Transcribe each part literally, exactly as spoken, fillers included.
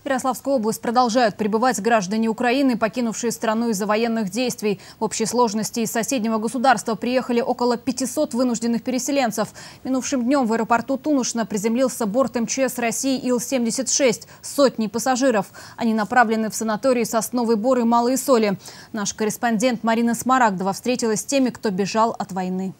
В Ярославскую область продолжают прибывать граждане Украины, покинувшие страну из-за военных действий. В общей сложности из соседнего государства приехали около пятисот вынужденных переселенцев. Минувшим днем в аэропорту Тунушно приземлился борт эм че эс России Ил семьдесят шесть с сотней пассажиров. Они направлены в санатории Сосновый Бор и Малые Соли. Наш корреспондент Марина Смарагдова встретилась с теми, кто бежал от войны.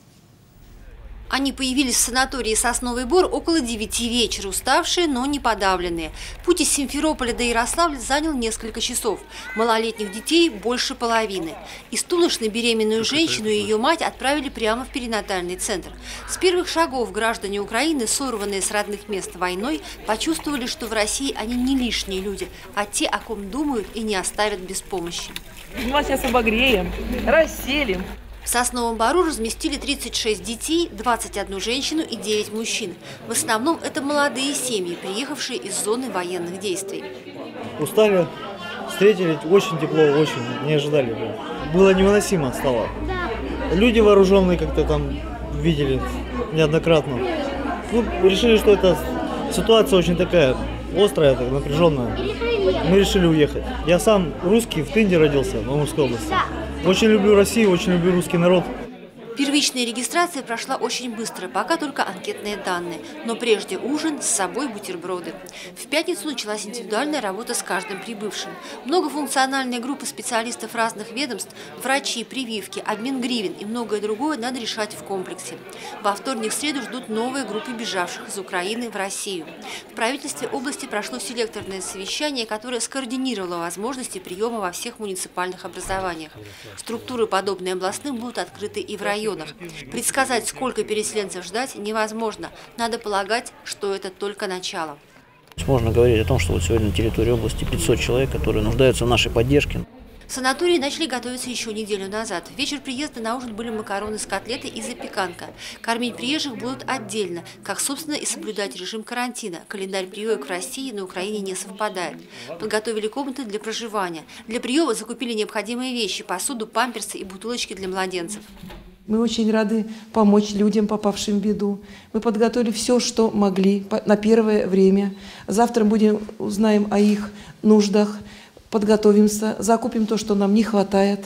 Они появились в санатории «Сосновый Бор» около девяти вечера, уставшие, но не подавленные. Путь из Симферополя до Ярославля занял несколько часов. Малолетних детей больше половины. Из Тунушно беременную женщину и ее мать отправили прямо в перинатальный центр. С первых шагов граждане Украины, сорванные с родных мест войной, почувствовали, что в России они не лишние люди, а те, о ком думают и не оставят без помощи. Мы вас сейчас обогреем, расселим. В Сосновом Бору разместили тридцать шесть детей, двадцать одну женщину и девять мужчин. В основном это молодые семьи, приехавшие из зоны военных действий. Устали, встретили очень тепло, очень, не ожидали. Было невыносимо стало. Люди вооруженные как-то там видели неоднократно. Ну, решили, что эта ситуация очень такая острая, так, напряженная. Мы решили уехать. Я сам русский, в Тынде родился, в Амурской области. Очень люблю Россию, очень люблю русский народ. Первичная регистрация прошла очень быстро, пока только анкетные данные. Но прежде ужин, с собой бутерброды. В пятницу началась индивидуальная работа с каждым прибывшим. Многофункциональные группы специалистов разных ведомств, врачи, прививки, обмен гривен и многое другое надо решать в комплексе. Во вторник и среду ждут новые группы бежавших из Украины в Россию. В правительстве области прошло селекторное совещание, которое скоординировало возможности приема во всех муниципальных образованиях. Структуры, подобные областным, будут открыты и в районе. Предсказать, сколько переселенцев ждать, невозможно. Надо полагать, что это только начало. Можно говорить о том, что вот сегодня на территории области пятьсот человек, которые нуждаются в нашей поддержке. В санатории начали готовиться еще неделю назад. В вечер приезда на ужин были макароны с котлетой и запеканка. Кормить приезжих будут отдельно, как, собственно, и соблюдать режим карантина. Календарь приемок в России и на Украине не совпадает. Подготовили комнаты для проживания. Для приема закупили необходимые вещи – посуду, памперсы и бутылочки для младенцев. Мы очень рады помочь людям, попавшим в беду. Мы подготовили все, что могли на первое время. Завтра будем узнаем о их нуждах, подготовимся, закупим то, что нам не хватает,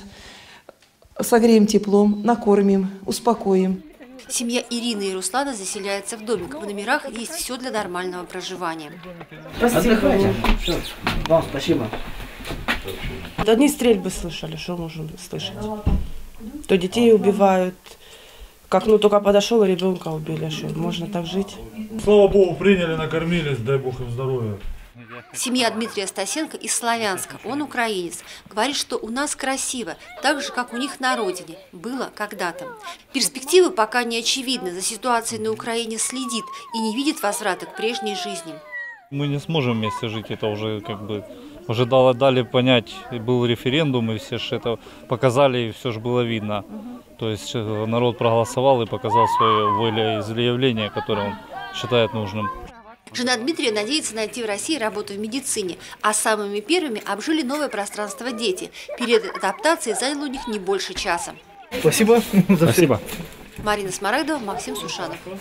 согреем теплом, накормим, успокоим. Семья Ирины и Руслана заселяется в домик. В номерах есть все для нормального проживания. Спасибо. Все. Вам спасибо. Одни стрельбы слышали, что можно слышать. То детей убивают. Как ну только подошел, и ребенка убили. Что можно так жить? Слава Богу, приняли, накормились, дай Бог им здоровья. Семья Дмитрия Стасенко из Славянска. Он украинец. Говорит, что у нас красиво, так же, как у них на родине. Было когда-то. Перспективы пока не очевидны. За ситуацией на Украине следит и не видит возврата к прежней жизни. Мы не сможем вместе жить, это уже как бы уже дали, дали понять, был референдум, и все же это показали, и все же было видно. То есть народ проголосовал и показал свое волеизъявление, которое он считает нужным. Жена Дмитрия надеется найти в России работу в медицине, а самыми первыми обжили новое пространство дети. Период адаптации занял у них не больше часа. Спасибо. Спасибо. Марина Смарагдова, Максим Сушанов.